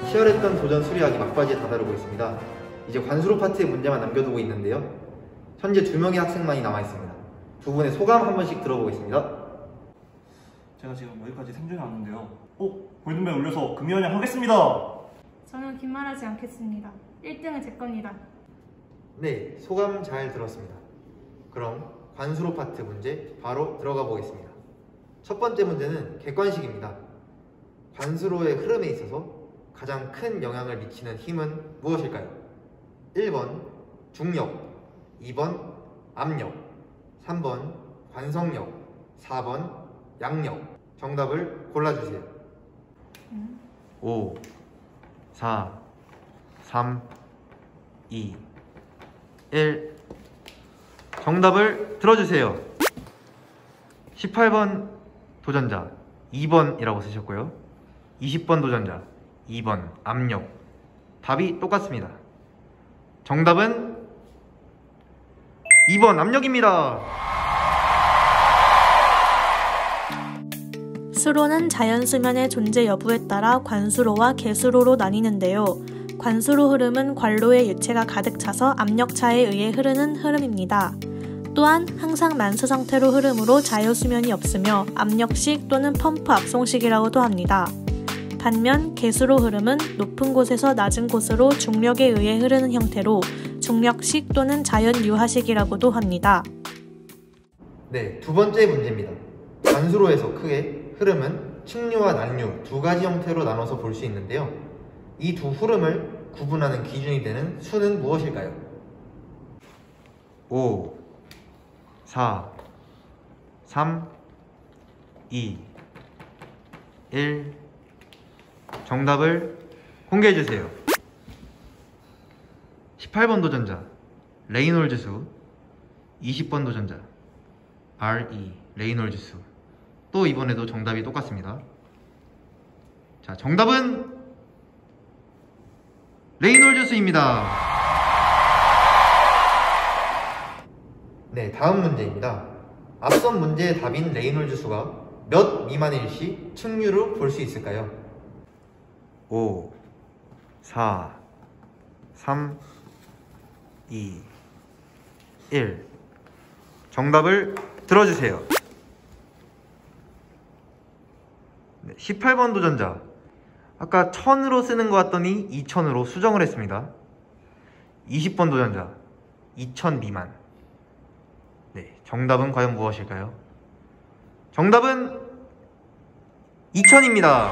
치열했던 도전 수리하기 막바지에 다다르고 있습니다. 이제 관수로 파트의 문제만 남겨두고 있는데요. 현재 2명의 학생만이 남아있습니다. 두 분의 소감 한 번씩 들어보겠습니다. 제가 지금 여기까지 생존해 왔는데요. 골든벨 울려서 금연을 하겠습니다. 저는 긴 말하지 않겠습니다. 1등은 제 겁니다. 네, 소감 잘 들었습니다. 그럼 관수로 파트 문제 바로 들어가 보겠습니다. 첫 번째 문제는 객관식입니다. 관수로의 흐름에 있어서 가장 큰 영향을 미치는 힘은 무엇일까요? 1번 중력, 2번 압력, 3번 관성력, 4번 양력. 정답을 골라주세요. 5, 4, 3, 2, 1. 정답을 들어주세요. 18번 도전자 2번이라고 쓰셨고요. 20번 도전자 2번 압력. 답이 똑같습니다. 정답은 2번 압력입니다. 수로는 자연수면의 존재 여부에 따라 관수로와 개수로로 나뉘는데요. 관수로 흐름은 관로에 유체가 가득 차서 압력차에 의해 흐르는 흐름입니다. 또한 항상 만수 상태로 흐름으로 자유수면이 없으며 압력식 또는 펌프 압송식이라고도 합니다. 반면 개수로 흐름은 높은 곳에서 낮은 곳으로 중력에 의해 흐르는 형태로 중력식 또는 자연유하식이라고도 합니다. 네, 두 번째 문제입니다. 관수로에서 크게 흐름은 측류와 난류 두 가지 형태로 나눠서 볼 수 있는데요. 이 두 흐름을 구분하는 기준이 되는 수는 무엇일까요? 5, 4, 3, 2, 1. 정답을 공개해주세요. 18번 도전자 레이놀즈 수, 20번 도전자 RE 레이놀즈 수. 또 이번에도 정답이 똑같습니다. 자, 정답은 레이놀즈 수입니다. 네, 다음 문제입니다. 앞선 문제의 답인 레이놀즈 수가 몇 미만일 시 측류로 볼 수 있을까요? 5, 4, 3, 2, 1. 정답을 들어주세요. 18번 도전자 아까 1000으로 쓰는 것 같더니 2000으로 수정을 했습니다. 20번 도전자 2000 미만. 네, 정답은 과연 무엇일까요? 정답은 2000입니다.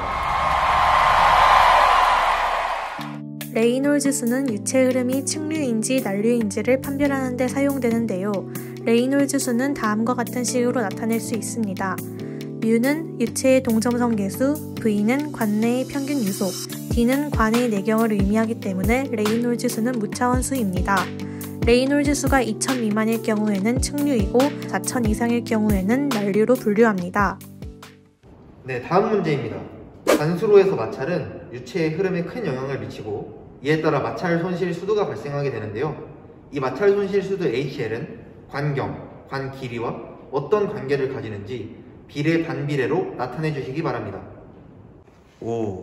레이놀즈 수는 유체 흐름이 측류인지 난류인지를 판별하는 데 사용되는데요. 레이놀즈 수는 다음과 같은 식으로 나타낼 수 있습니다. U는 유체의 동점성 계수, V는 관내의 평균 유속, D는 관의 내경을 의미하기 때문에 레이놀즈 수는 무차원 수입니다. 레이놀즈 수가 2000 미만일 경우에는 측류이고 4000 이상일 경우에는 난류로 분류합니다. 네, 다음 문제입니다. 관수로에서 마찰은 유체의 흐름에 큰 영향을 미치고 이에 따라 마찰 손실 수도가 발생하게 되는데요. 이 마찰 손실 수도 HL은 관경, 관 길이와 어떤 관계를 가지는지 비례 반비례로 나타내 주시기 바랍니다. 5,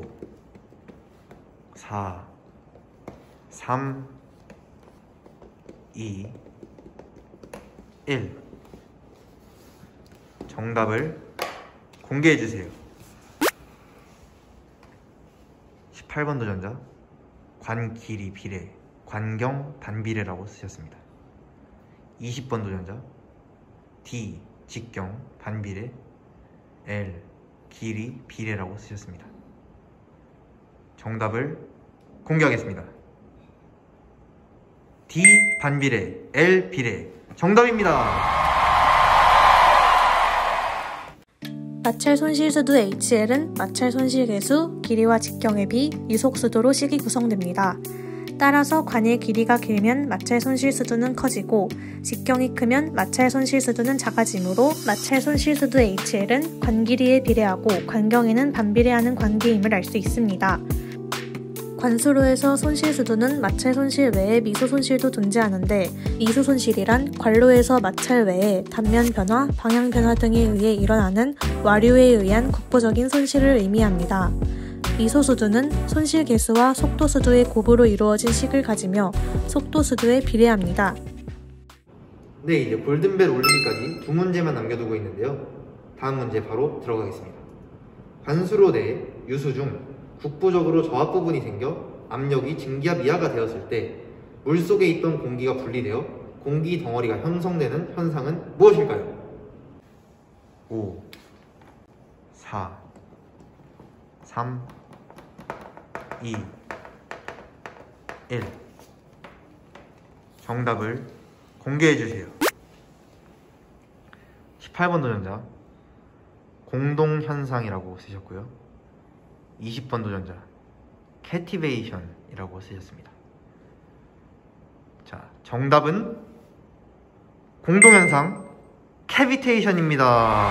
4, 3, 2, 1. 정답을 공개해 주세요. 18번 도전자 관 길이 비례, 관경 반비례라고 쓰셨습니다. 20번 도전자 D 직경 반비례, L 길이 비례라고 쓰셨습니다. 정답을 공개하겠습니다. D 반비례, L 비례. 정답입니다. 마찰 손실 수도 HL은 마찰 손실 계수, 길이와 직경의 비, 유속 수도로 식이 구성됩니다. 따라서 관의 길이가 길면 마찰 손실 수도는 커지고 직경이 크면 마찰 손실 수도는 작아지므로 마찰 손실 수도 HL은 관 길이에 비례하고 관경에는 반비례하는 관계임을 알 수 있습니다. 관수로에서 손실 수도는 마찰 손실 외에 미소 손실도 존재하는데 미소 손실이란 관로에서 마찰 외에 단면 변화, 방향 변화 등에 의해 일어나는 와류에 의한 국부적인 손실을 의미합니다. 이소수두는 손실계수와 속도수두의 곱으로 이루어진 식을 가지며 속도수두에 비례합니다. 네, 이제 골든벨 울리기까지 두 문제만 남겨두고 있는데요. 다음 문제 바로 들어가겠습니다. 관수로 내 유수 중 국부적으로 저압 부분이 생겨 압력이 증기압 이하가 되었을 때 물속에 있던 공기가 분리되어 공기 덩어리가 형성되는 현상은 무엇일까요? 5, 4, 3, 2, 1. 정답을 공개해주세요. 18번 도전자 공동현상이라고 쓰셨고요. 20번 도전자 캐티베이션이라고 쓰셨습니다. 자, 정답은 공동현상 캐비테이션입니다.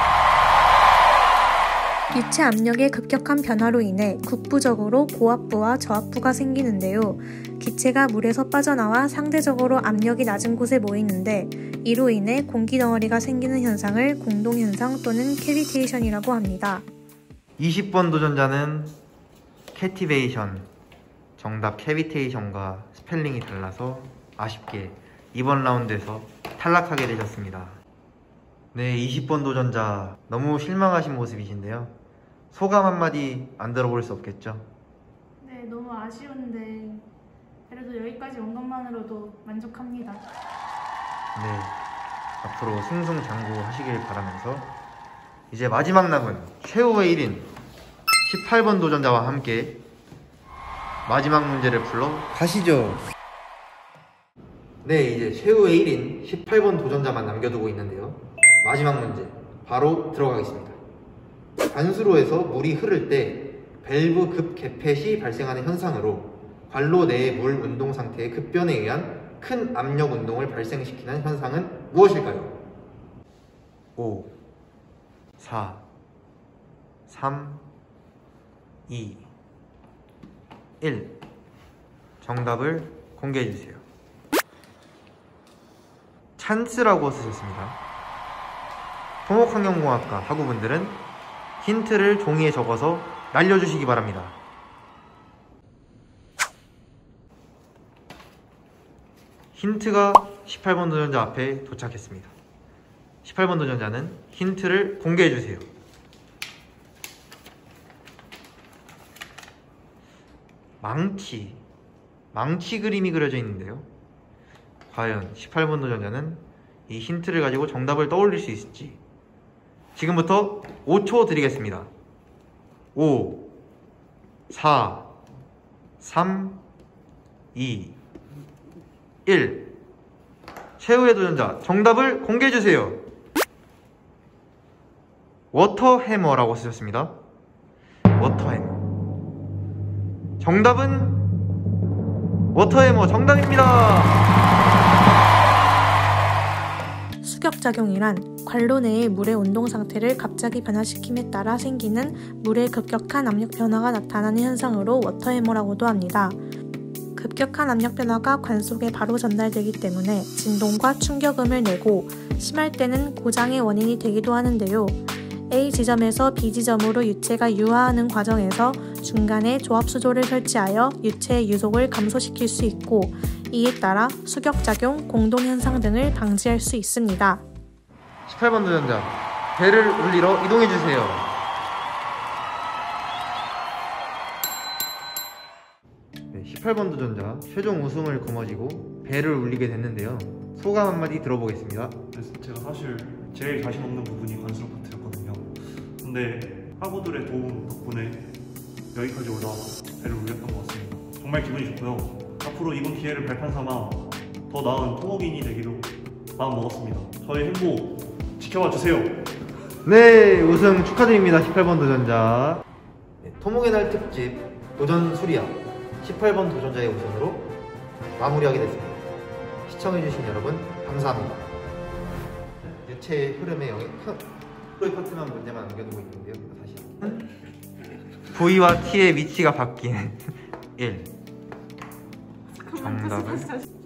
유체 압력의 급격한 변화로 인해 국부적으로 고압부와 저압부가 생기는데요. 기체가 물에서 빠져나와 상대적으로 압력이 낮은 곳에 모이는데 이로 인해 공기 덩어리가 생기는 현상을 공동현상 또는 캐비테이션이라고 합니다. 20번 도전자는 캐티베이션, 정답 캐비테이션과 스펠링이 달라서 아쉽게 이번 라운드에서 탈락하게 되셨습니다. 네, 20번 도전자 너무 실망하신 모습이신데요. 소감 한마디 안 들어볼 수 없겠죠? 네, 너무 아쉬운데 그래도 여기까지 온 것만으로도 만족합니다. 네, 앞으로 승승장구하시길 바라면서 이제 마지막 남은 최후의 1인 18번 도전자와 함께 마지막 문제를 풀러 가시죠. 네, 이제 최후의 1인 18번 도전자만 남겨두고 있는데요. 마지막 문제 바로 들어가겠습니다. 관수로에서 물이 흐를 때 밸브 급 개폐 시 발생하는 현상으로 관로 내의 물 운동 상태의 급변에 의한 큰 압력 운동을 발생시키는 현상은 무엇일까요? 5, 4, 3, 2, 1. 정답을 공개해주세요. 찬스라고 쓰셨습니다. 토목환경공학과 학우분들은 힌트를 종이에 적어서 날려주시기 바랍니다. 힌트가 18번 도전자 앞에 도착했습니다. 18번 도전자는 힌트를 공개해주세요. 망치 그림이 그려져 있는데요. 과연 18번 도전자는 이 힌트를 가지고 정답을 떠올릴 수 있을지 지금부터 5초 드리겠습니다. 5, 4, 3, 2, 1. 최후의 도전자 정답을 공개해주세요. 워터해머라고 쓰셨습니다. 워터해머. 정답은 워터해머 정답입니다. 수격작용이란 관로 내의 물의 운동 상태를 갑자기 변화시킴에 따라 생기는 물의 급격한 압력 변화가 나타나는 현상으로 워터해머라고도 합니다. 급격한 압력 변화가 관 속에 바로 전달되기 때문에 진동과 충격음을 내고 심할 때는 고장의 원인이 되기도 하는데요. A 지점에서 B 지점으로 유체가 유화하는 과정에서 중간에 조합수조를 설치하여 유체의 유속을 감소시킬 수 있고 이에 따라 수격작용, 공동현상 등을 방지할 수 있습니다. 18번 도전자 배를 울리러 이동해주세요. 네, 18번 도전자 최종 우승을 거머쥐고 배를 울리게 됐는데요. 소감 한마디 들어보겠습니다. 제가 사실 제일 자신 없는 부분이 관수로 파트였거든요. 근데 학우들의 도움 덕분에 여기까지 올라와서 배를 울렸던 것 같습니다. 정말 기분이 좋고요. 앞으로 이번 기회를 발판 삼아 더 나은 토목인이 되기로 마음 먹었습니다. 저의 행복 지켜봐 주세요. 네, 우승 축하드립니다. 18번 도전자. 네, 토목의 날 특집 도전 수리야 18번 도전자의 우승으로 마무리하게 됐습니다. 시청해주신 여러분 감사합니다. 유체의 흐름의 영역 V의 커트만 문제만 남겨두고 있는데요. 다시 V와 T의 위치가 바뀐 1. 정답을